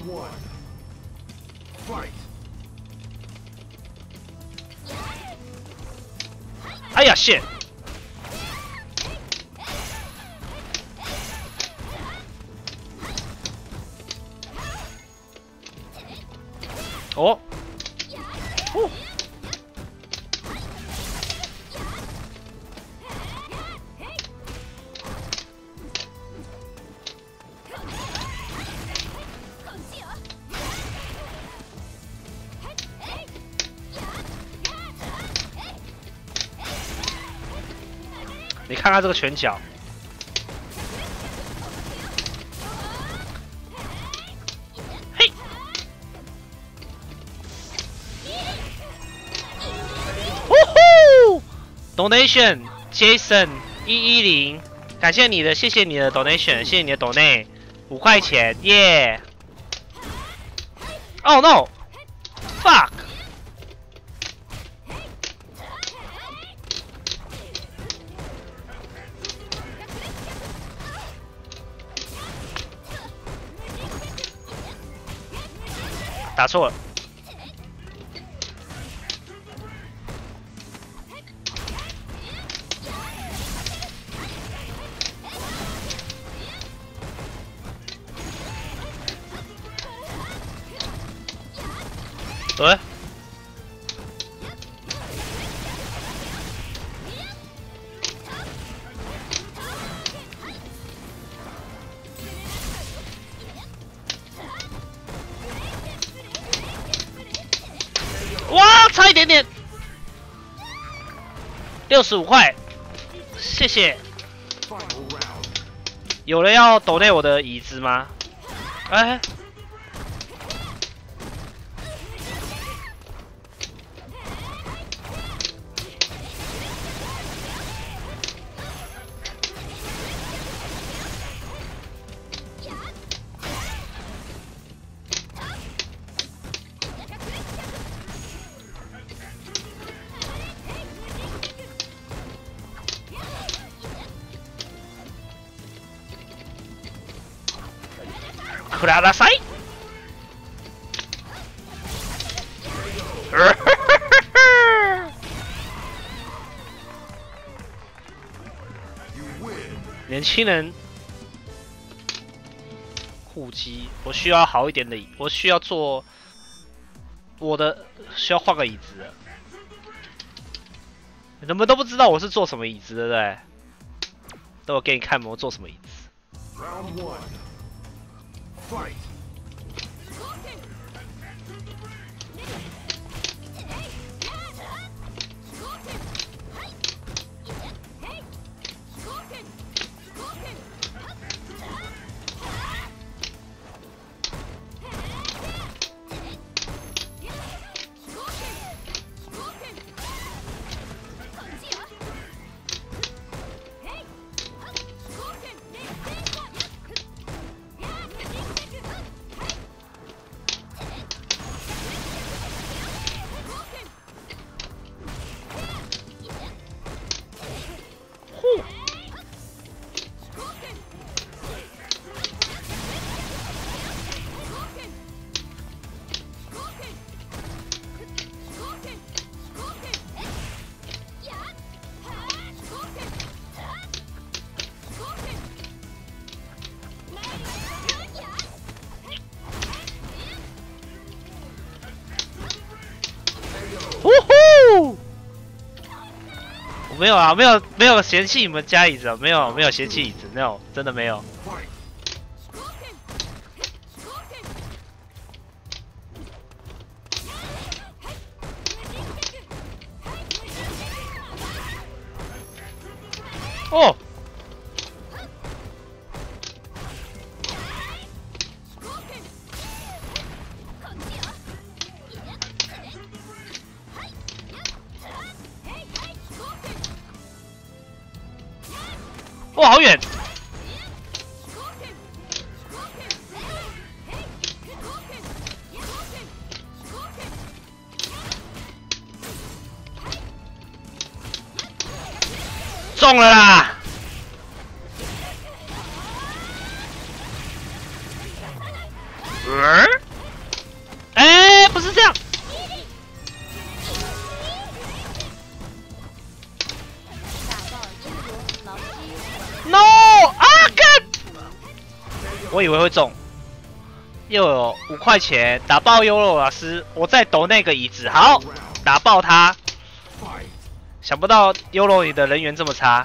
哎呀 ，shit！ 哦，哦，你看看这个拳脚。 Donation Jason 110，感谢你的，谢谢你的 donation， 谢谢你的 donate 5块钱，耶、yeah ！Oh no！ Fuck！ 打错了。 对，哇，差一点点，65块，谢谢。有人要抖内我的椅子吗？哎。 ください。年轻人护机，我需要好一点的，我需要做我的，需要换个椅子了。你们都不知道我是做什么椅子，对不对？等我给你看我做什么椅子。Round 1 Fight!没有啊，没有嫌弃你们家椅子，没有嫌弃椅子，没有，真的没有。哦。 哇，好远！中了啦！ 我以为会中，又有5块钱打爆优柔老师，我再抖那个椅子，好，打爆他。想不到优柔你的人缘这么差。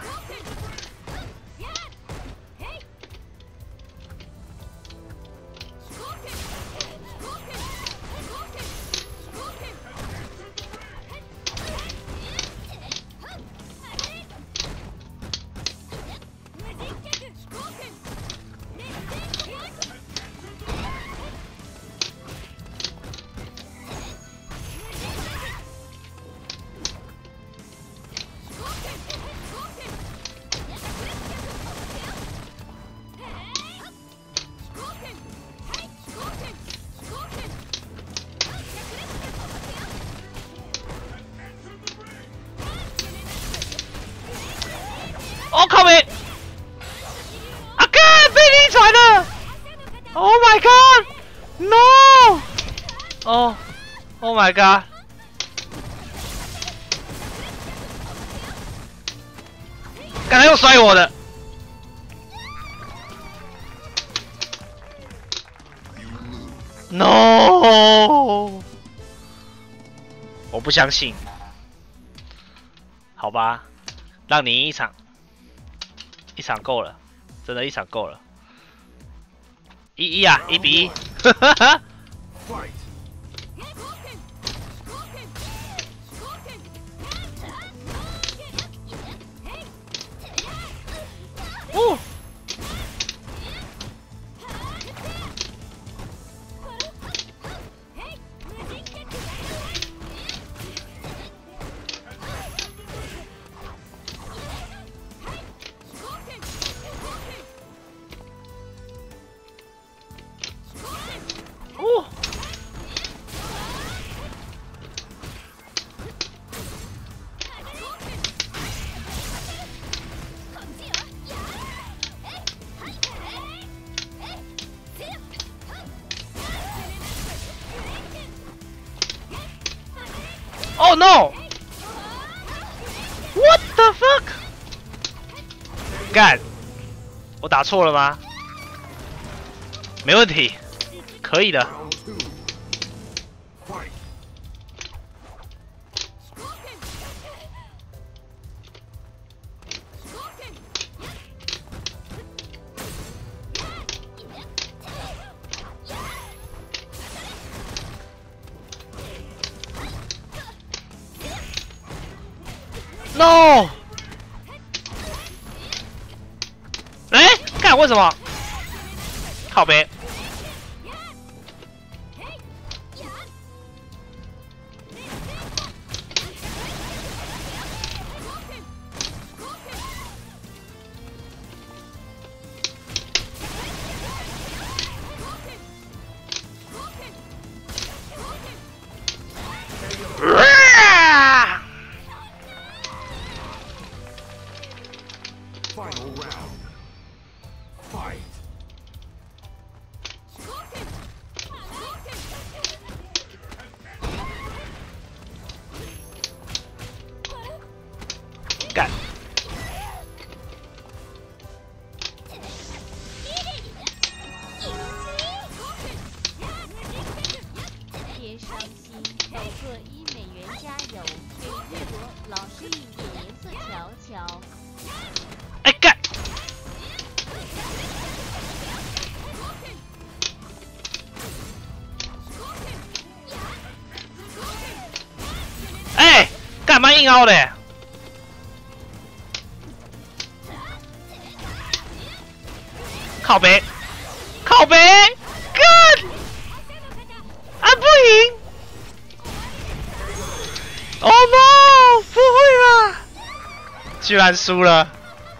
哦靠北！啊干，被晕船了 ！Oh my god！No！ 哦 ，Oh my god！ 刚才又摔我的。No！ 我不相信。好吧，让你赢一场。一场够了，真的，一场够了。1-1啊，1比1，哈哈哈。哦。Oh no! What the fuck? 干，我打错了吗？没问题，可以的。No！ 哎，干为什么？靠北。 Final round. Fight. 干。 别伤心，某个$1加油，给月罗老师一点颜色瞧瞧。 哎干！哎，干嘛硬凹的？靠北，靠北，干！啊不赢 ！Oh no！ 不会吧？居然输了。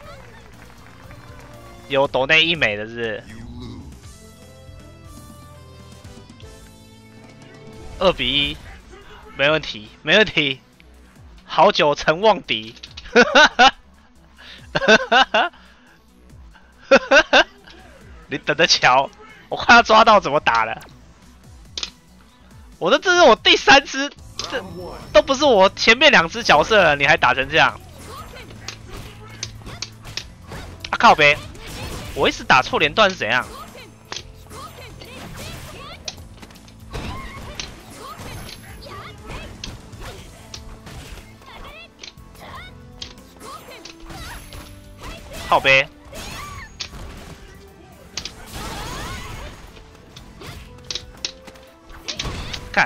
有抖内1美的是不是？2比1，没问题，没问题。好久成忘敌，哈哈哈，哈哈哈，哈哈哈。你等着瞧，我快要抓到怎么打了。这是我第3只，这都不是我前面2只角色了，你还打成这样？啊靠北！我一直打错连段是怎样？ 靠背。看。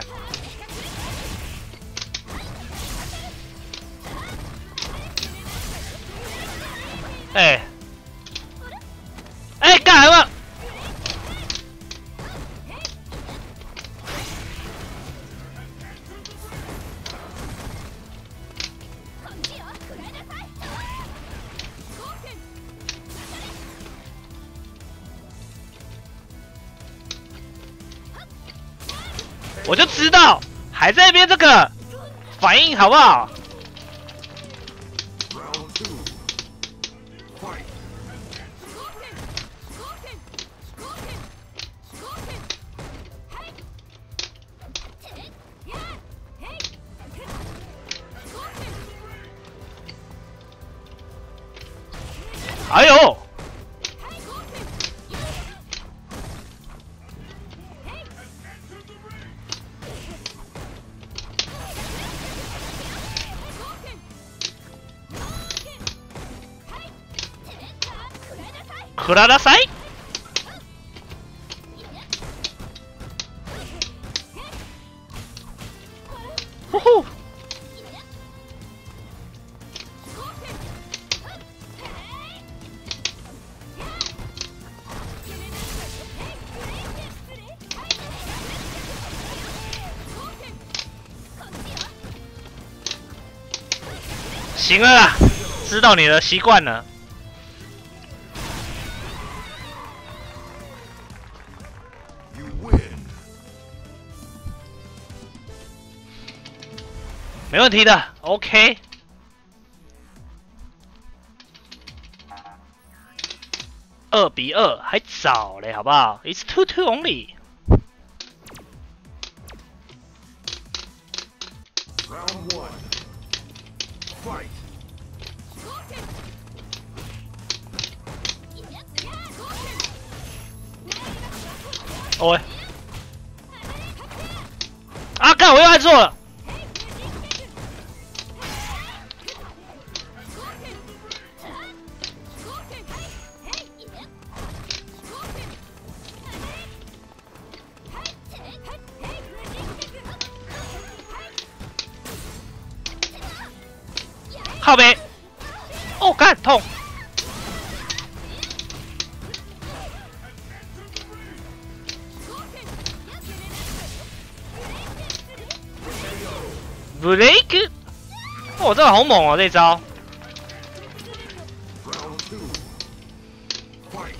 哎。哎，干什么？我就知道，还在那边这个反应好不好？ Round 2. Fight. 哎呦！克拉拉塞！呼呼！行了啦，知道你的习惯了。 没问题的 ，OK。2比2还早嘞，好不好 ？It's 2-2 only。 Round 1. Fight. 哦喂！啊，干！我又按错了。 靠背，哦，干痛！break， 哦，这个好猛哦，这招。 Round 2. Fight.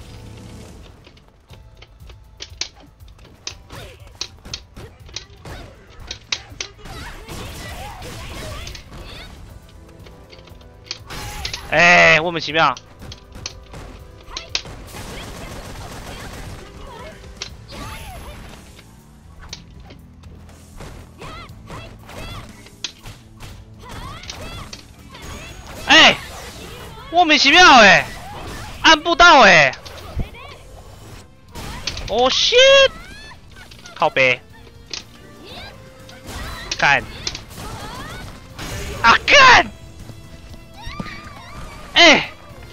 哎，莫名其妙。哎，莫名其妙哎，按不到哎。哦 shit， 靠背，干，啊干！ 哎，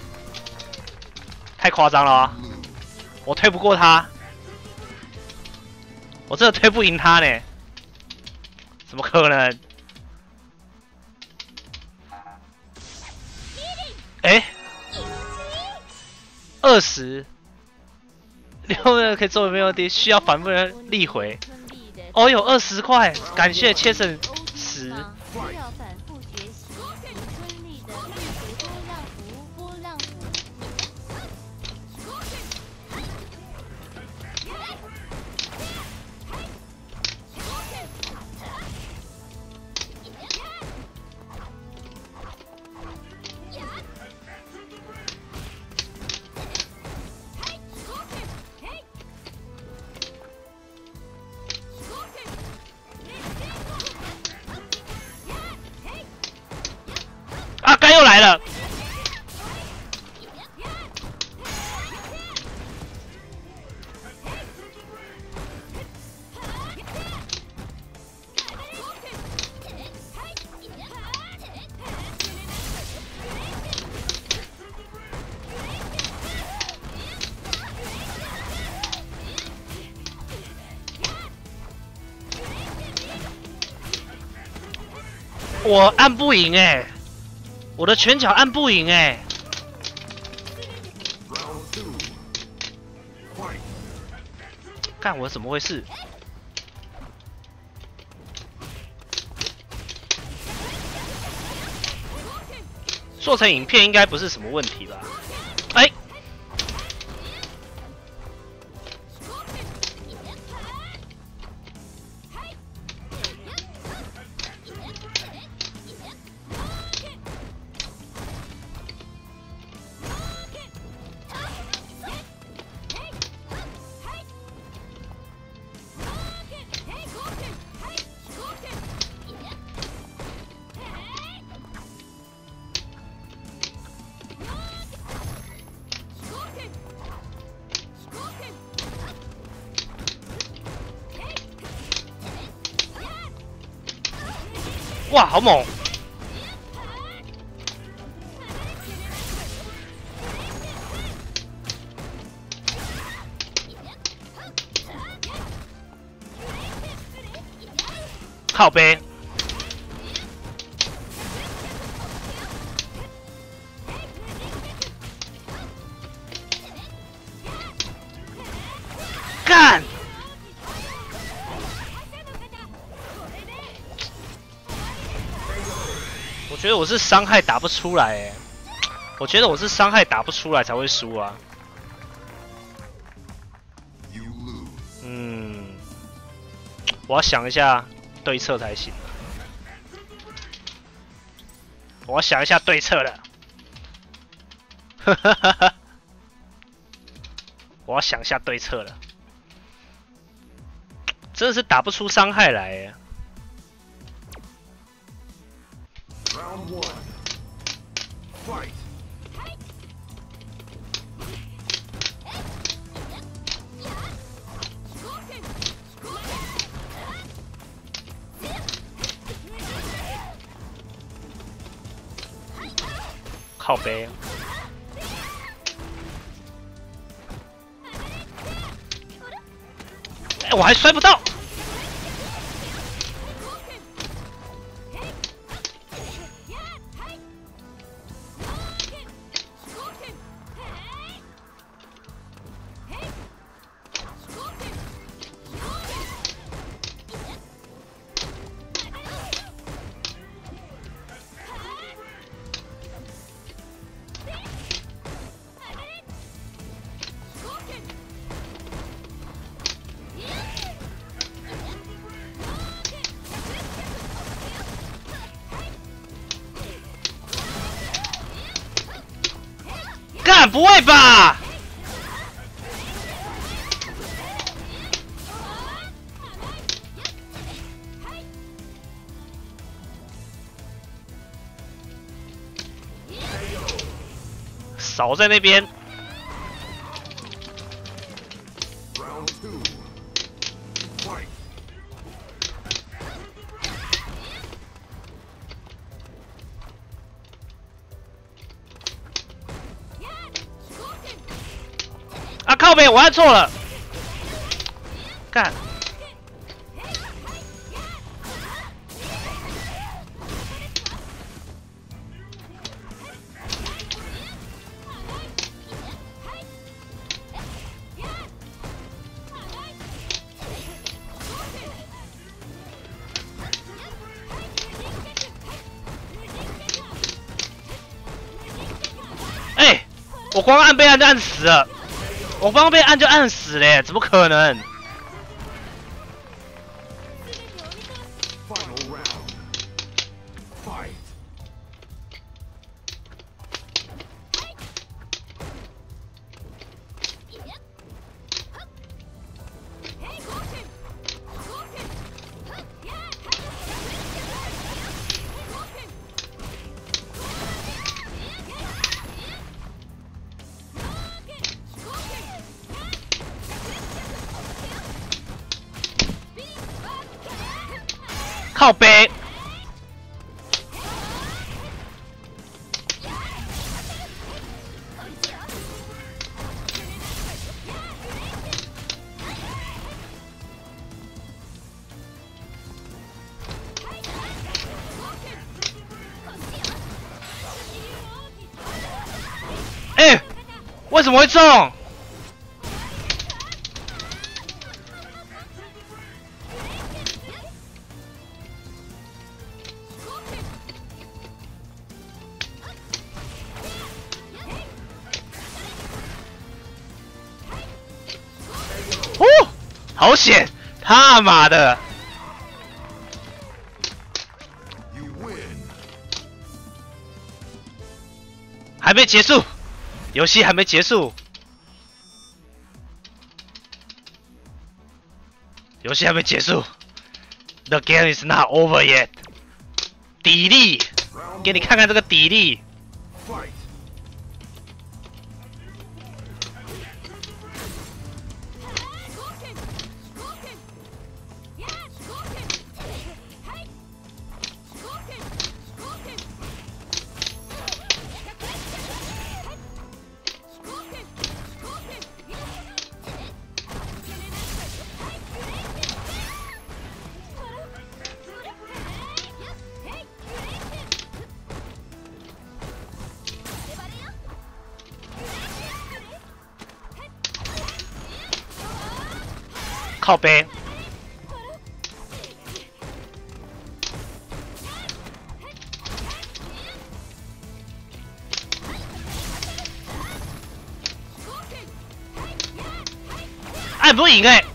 太夸张了啊！我推不过他，我真的推不赢他呢，怎么可能？哎，20，6人可以作为没问题，需要反复的力回。哦，有20块，感谢切成10。 需要反复学习，以顺利的力回波浪符。 啊，干又来了！ 我按不赢哎、我的拳脚按不赢哎、 Round 2. Fight. 干我怎么回事？做成影片应该不是什么问题吧？哎、哇，好猛！靠背。干！我觉得我是伤害打不出来哎，我觉得我是伤害打不出来才会输啊。 You lose. 嗯，我要想一下对策才行。我要想一下对策了。哈哈哈哈！我要想一下对策了。真的是打不出伤害来耶。 Round 1. Fight. 靠背。哎，我还摔不到。 干，不会吧？少在那边。 Round 2. Fight. 啊靠北，我按错了。干。哎，我光按被按就按死了。 我刚刚被按就按死了耶，怎么可能？ Final round. Fight. 靠背。 为什么会中？哦，好险！他妈的！ You win. 还没结束，游戏还没结束，游戏还没结束。The game is not over yet。砥砺， Round 给你看看这个砥砺。 fight. 靠背。按不赢哎、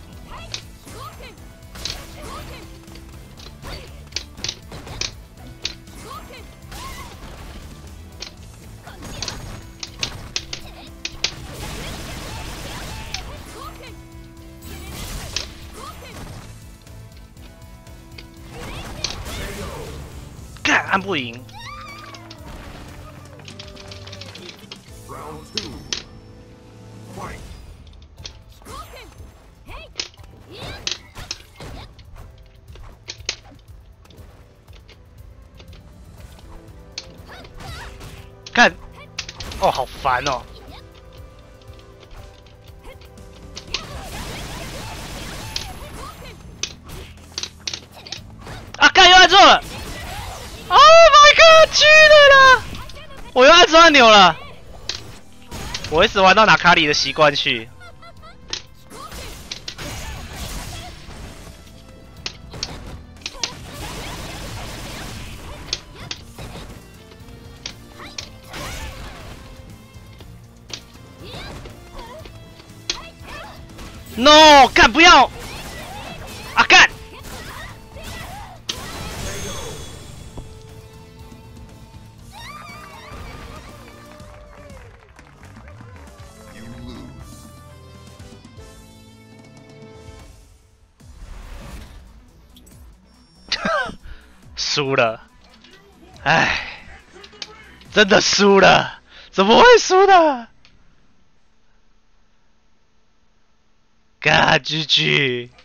干按不赢。 Round 2. Fight. 看，哦，好烦哦！啊，干又按错了 ！Oh my god，去了啦！我又按错按钮了。我一直玩到拿卡里的习惯去。No， 干不要！啊干！ You lose. 输了，唉，真的输了，怎么会输的？God GG。